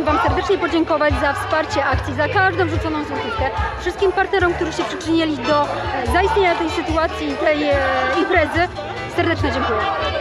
Wam serdecznie podziękować za wsparcie akcji, za każdą wrzuconą złotówkę. Wszystkim partnerom, którzy się przyczynili do zaistnienia tej sytuacji, tej imprezy, serdecznie dziękuję.